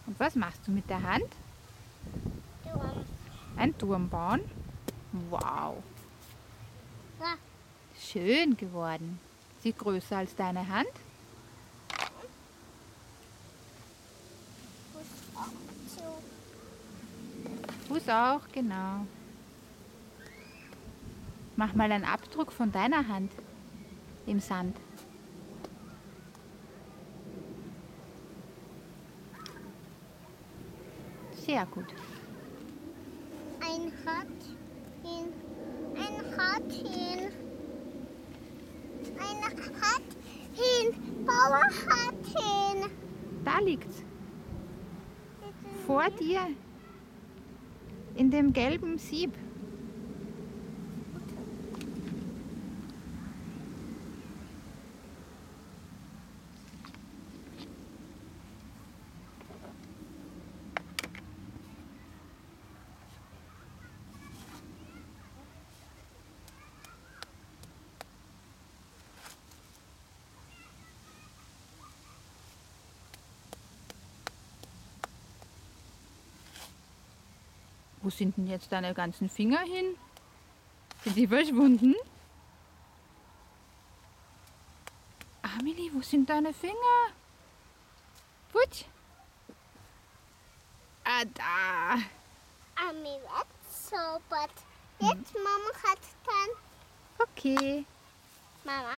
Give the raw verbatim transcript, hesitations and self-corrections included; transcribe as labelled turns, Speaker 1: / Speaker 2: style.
Speaker 1: Und was machst du mit der Hand?
Speaker 2: Turm.
Speaker 1: Ein Turm bauen? Wow,
Speaker 2: Ja.
Speaker 1: schön geworden. Sieht größer als deine Hand?
Speaker 2: Fuß auch zu.
Speaker 1: Fuß auch, genau. Mach mal einen Abdruck von deiner Hand im Sand. Sehr gut.
Speaker 2: Ein Hartchen. Ein Hartchen. Ein Hartchen. Bauerhartchen.
Speaker 1: Da liegt's. Vor dir. In dem gelben Sieb. Wo sind denn jetzt deine ganzen Finger hin? Sind die verschwunden? Amelie, wo sind deine Finger? Putsch. Ah, da.
Speaker 2: Ami wegzaubert. Jetzt Mama hat dann
Speaker 1: Okay.
Speaker 2: Mama.